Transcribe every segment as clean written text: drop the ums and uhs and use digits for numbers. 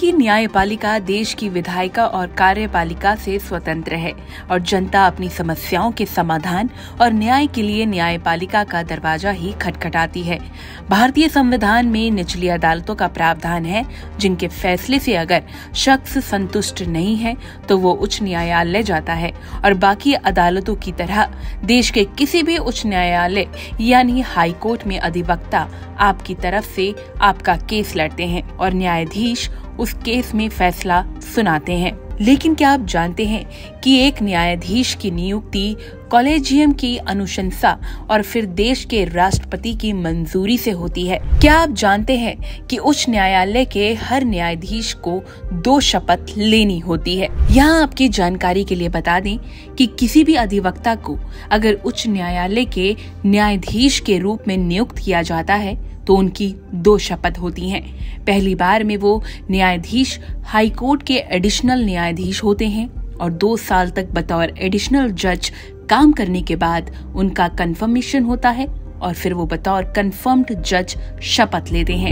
की न्यायपालिका देश की विधायिका और कार्यपालिका से स्वतंत्र है और जनता अपनी समस्याओं के समाधान और न्याय के लिए न्यायपालिका का दरवाजा ही खटखटाती है। भारतीय संविधान में निचली अदालतों का प्रावधान है, जिनके फैसले से अगर शख्स संतुष्ट नहीं है तो वो उच्च न्यायालय जाता है और बाकी अदालतों की तरह देश के किसी भी उच्च न्यायालय यानी हाई कोर्ट में अधिवक्ता आपकी तरफ से आपका केस लड़ते हैं और न्यायाधीश उस केस में फैसला सुनाते हैं। लेकिन क्या आप जानते हैं कि एक न्यायाधीश की नियुक्ति कॉलेजियम की अनुशंसा और फिर देश के राष्ट्रपति की मंजूरी से होती है? क्या आप जानते हैं कि उच्च न्यायालय के हर न्यायाधीश को 2 शपथ लेनी होती है? यहाँ आपकी जानकारी के लिए बता दें कि किसी भी अधिवक्ता को अगर उच्च न्यायालय के न्यायाधीश के रूप में नियुक्त किया जाता है तो उनकी 2 शपथ होती हैं। पहली बार में वो न्यायाधीश हाई कोर्ट के एडिशनल न्यायाधीश होते हैं और 2 साल तक बतौर एडिशनल जज काम करने के बाद उनका कंफर्मेशन होता है और फिर वो बतौर कंफर्म्ड जज शपथ लेते हैं।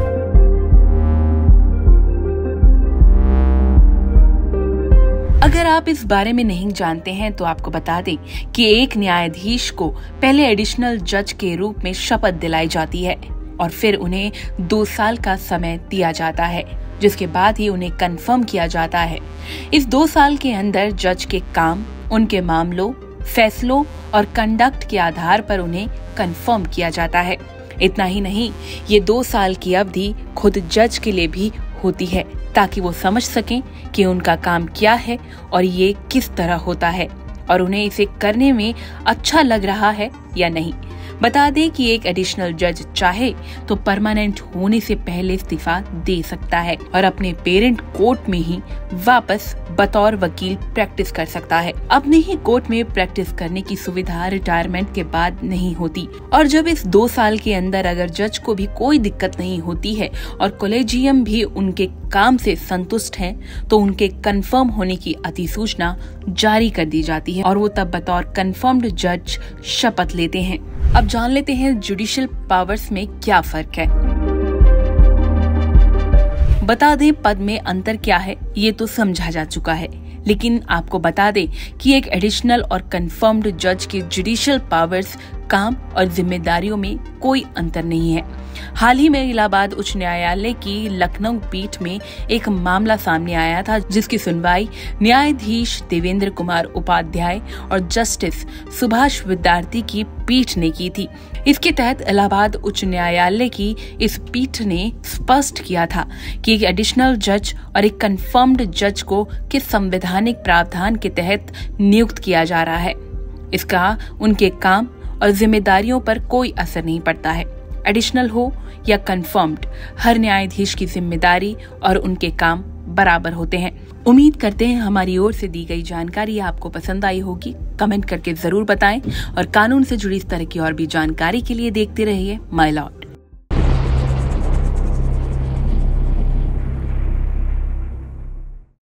अगर आप इस बारे में नहीं जानते हैं तो आपको बता दें कि एक न्यायाधीश को पहले एडिशनल जज के रूप में शपथ दिलाई जाती है और फिर उन्हें 2 साल का समय दिया जाता है, जिसके बाद ही उन्हें कंफर्म किया जाता है। इस 2 साल के अंदर जज के काम, उनके मामलों, फैसलों और कंडक्ट के आधार पर उन्हें कंफर्म किया जाता है। इतना ही नहीं, ये 2 साल की अवधि खुद जज के लिए भी होती है ताकि वो समझ सकें कि उनका काम क्या है और ये किस तरह होता है और उन्हें इसे करने में अच्छा लग रहा है या नहीं। बता दें कि एक एडिशनल जज चाहे तो परमानेंट होने से पहले इस्तीफा दे सकता है और अपने पेरेंट कोर्ट में ही वापस बतौर वकील प्रैक्टिस कर सकता है। अपने ही कोर्ट में प्रैक्टिस करने की सुविधा रिटायरमेंट के बाद नहीं होती और जब इस 2 साल के अंदर अगर जज को भी कोई दिक्कत नहीं होती है और कॉलेजियम भी उनके काम से संतुष्ट है तो उनके कंफर्म होने की अधिसूचना जारी कर दी जाती है और वो तब बतौर कंफर्म्ड जज शपथ लेते हैं। अब जान लेते हैं जुडिशियल पावर्स में क्या फर्क है। बता दें पद में अंतर क्या है ये तो समझा जा चुका है, लेकिन आपको बता दें कि एक एडिशनल और कंफर्म्ड जज के जुडिशियल पावर्स, काम और जिम्मेदारियों में कोई अंतर नहीं है। हाल ही में इलाहाबाद उच्च न्यायालय की लखनऊ पीठ में एक मामला सामने आया था, जिसकी सुनवाई न्यायाधीश देवेंद्र कुमार उपाध्याय और जस्टिस सुभाष विद्यार्थी की पीठ ने की थी। इसके तहत इलाहाबाद उच्च न्यायालय की इस पीठ ने स्पष्ट किया था कि एक एडिशनल जज और एक कंफर्म्ड जज को किस संवैधानिक प्रावधान के तहत नियुक्त किया जा रहा है। इसका उनके काम और जिम्मेदारियों पर कोई असर नहीं पड़ता है। एडिशनल हो या कंफर्म्ड, हर न्यायाधीश की जिम्मेदारी और उनके काम बराबर होते हैं। उम्मीद करते हैं हमारी ओर से दी गई जानकारी आपको पसंद आई होगी। कमेंट करके जरूर बताएं और कानून से जुड़ी इस तरह की और भी जानकारी के लिए देखते रहिए माय लॉ।